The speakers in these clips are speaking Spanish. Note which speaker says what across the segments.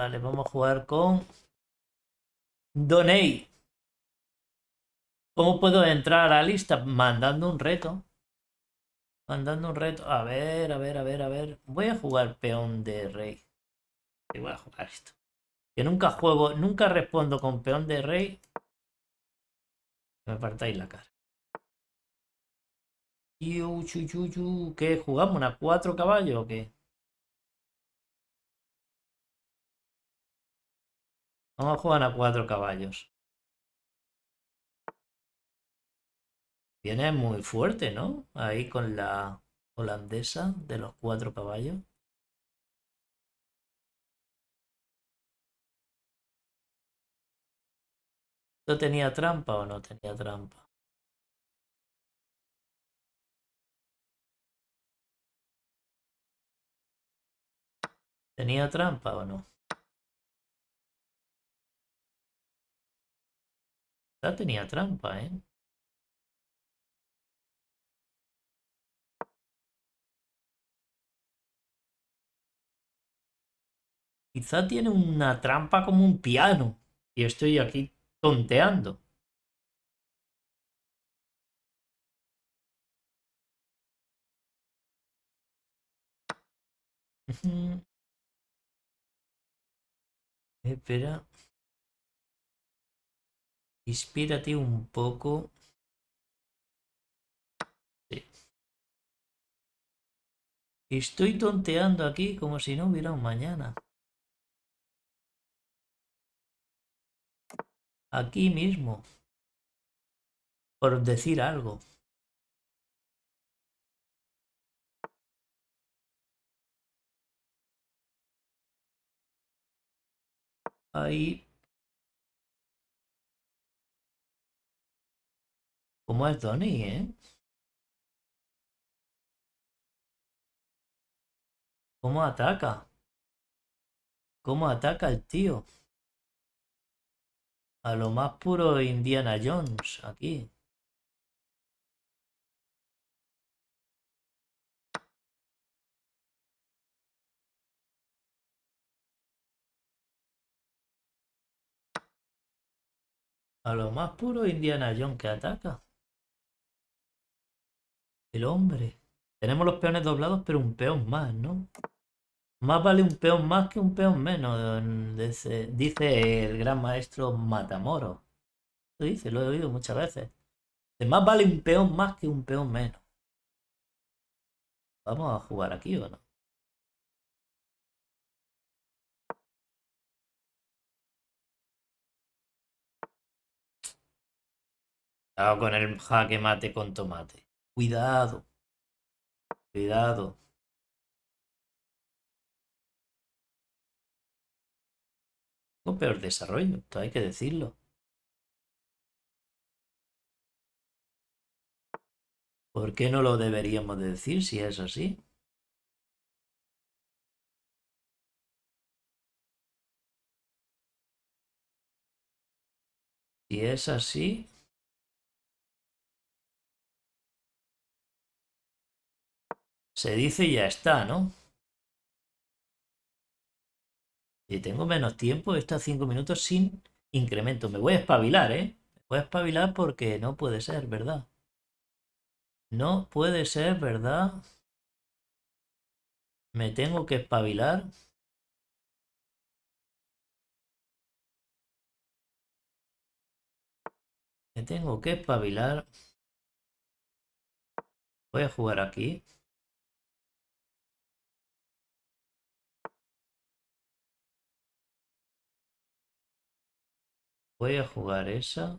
Speaker 1: Vale, vamos a jugar con Donate. ¿Cómo puedo entrar a la lista? Mandando un reto. Mandando un reto. A ver, a ver, a ver, a ver. Voy a jugar peón de rey. Y voy a jugar esto. Que nunca juego, nunca respondo con peón de rey. Me partáis la cara. ¿Qué jugamos? ¿Una 4 caballos o qué? Vamos a jugar a 4 caballos. Viene muy fuerte, ¿no? Ahí con la holandesa de los 4 caballos. ¿Esto tenía trampa o no tenía trampa? ¿Tenía trampa o no? Ya tenía trampa, ¿eh? Quizá tiene una trampa como un piano. Y estoy aquí tonteando. Espera, inspírate un poco. Sí. Estoy tonteando aquí como si no hubiera un mañana. Aquí mismo, por decir algo. Ahí, como es Donny, ¿eh? ¿Cómo ataca? ¿Cómo ataca el tío? A lo más puro Indiana Jones, aquí. A lo más puro Indiana Jones que ataca. El hombre. Tenemos los peones doblados, pero un peón más, ¿no? Más vale un peón más que un peón menos, dice el gran maestro Matamoros. Lo dice, lo he oído muchas veces. Más vale un peón más que un peón menos. ¿Vamos a jugar aquí o no? Cuidado con el jaque mate con tomate. Cuidado, cuidado. Con peor desarrollo, esto hay que decirlo. ¿Por qué no lo deberíamos de decir si es así? Si es así, se dice y ya está, ¿no? Si tengo menos tiempo, estos 5 minutos sin incremento. Me voy a espabilar, ¿eh? Me voy a espabilar porque no puede ser, ¿verdad? No puede ser, ¿verdad? Me tengo que espabilar. Me tengo que espabilar. Voy a jugar aquí. Voy a jugar esa.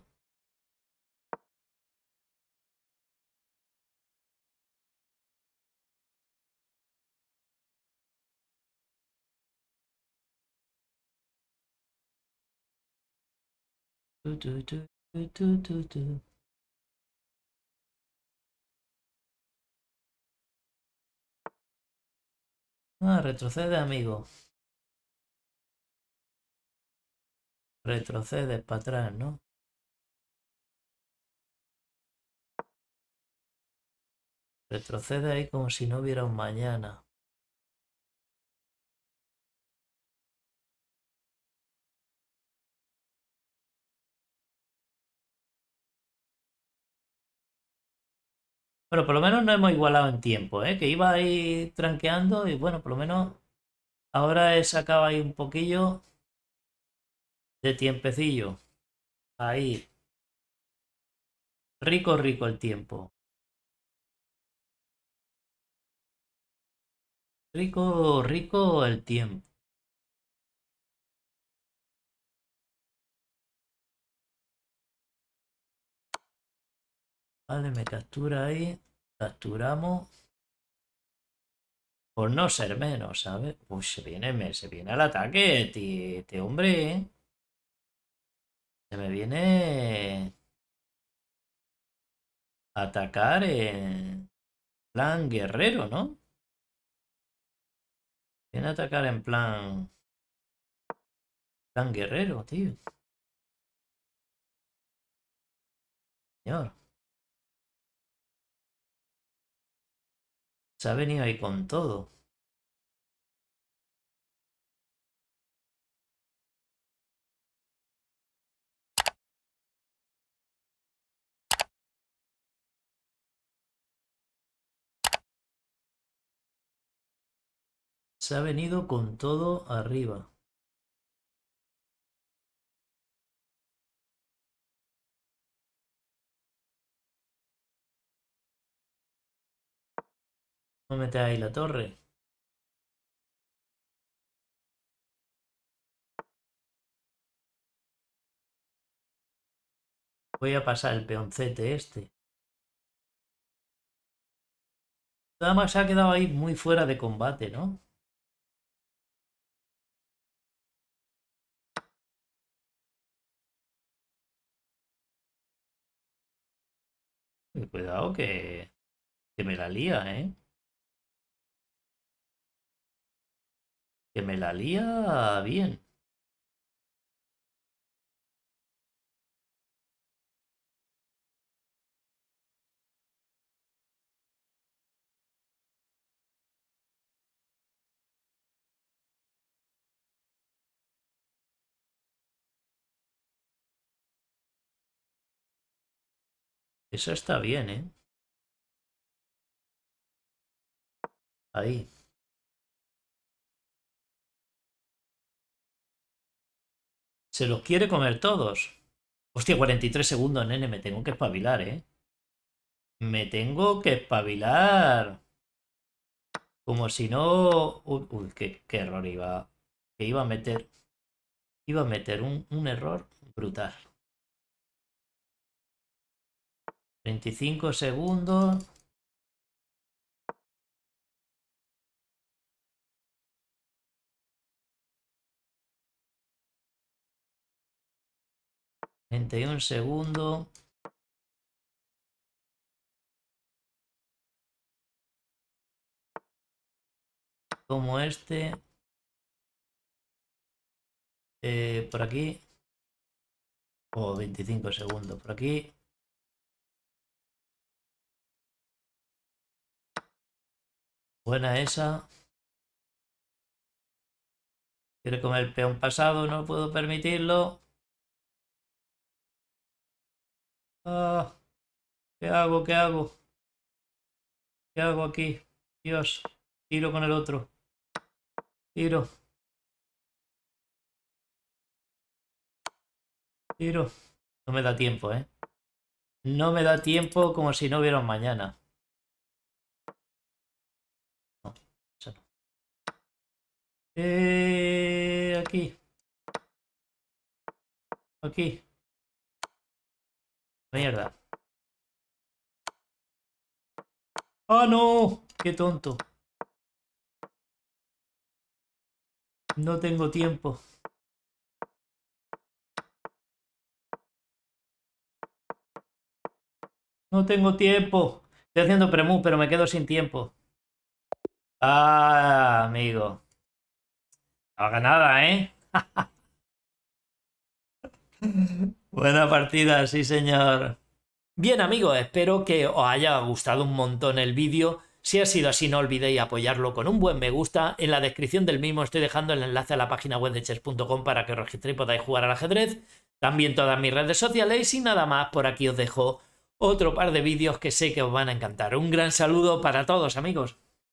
Speaker 1: Tu, tu, tu, tu. Ah, retrocede, amigo. Retrocedes para atrás, ¿no? Retrocede ahí como si no hubiera un mañana. Bueno, por lo menos no hemos igualado en tiempo, ¿eh? Que iba ahí tranqueando y bueno, por lo menos ahora he sacado ahí un poquillo de tiempecillo. Ahí. Rico, rico el tiempo. Rico, rico el tiempo. Vale, me captura ahí. Capturamos. Por no ser menos, ¿sabes? Uy, se viene al ataque, este hombre, ¿eh? Se me viene a atacar en plan guerrero, ¿no? Viene a atacar en plan guerrero, tío. Señor. Se ha venido ahí con todo. Se ha venido con todo arriba. No metes ahí la torre. Voy a pasar el peoncete este. Nada más se ha quedado ahí muy fuera de combate, ¿no? Cuidado que me la lía, ¿eh? Que me la lía bien. Eso está bien, ¿eh? Ahí. Se los quiere comer todos. Hostia, 43 segundos, nene. Me tengo que espabilar, ¿eh? Me tengo que espabilar. Como si no... Uy, uy, qué error iba... Que iba a meter... Iba a meter un error brutal. 25 segundos. Un segundo. Como este. Por aquí. O 25 segundos. Por aquí. Buena esa. Quiere comer el peón pasado. No puedo permitirlo. Ah, ¿qué hago? ¿Qué hago? ¿Qué hago aquí? Dios. Tiro con el otro. Tiro. Tiro. No me da tiempo, ¿eh? No me da tiempo como si no hubiera un mañana. No, eso no. Aquí. Aquí. Mierda. ¡Ah, no! ¡Qué tonto! No tengo tiempo. No tengo tiempo. Estoy haciendo premú, pero me quedo sin tiempo. Ah, amigo. No haga nada, ¿eh? Buena partida, sí, señor. Bien, amigos, espero que os haya gustado un montón el vídeo. Si ha sido así, no olvidéis apoyarlo con un buen me gusta. En la descripción del mismo estoy dejando el enlace a la página web de chess.com para que os registréis y podáis jugar al ajedrez. También todas mis redes sociales y nada más, por aquí os dejo otro par de vídeos que sé que os van a encantar. Un gran saludo para todos, amigos.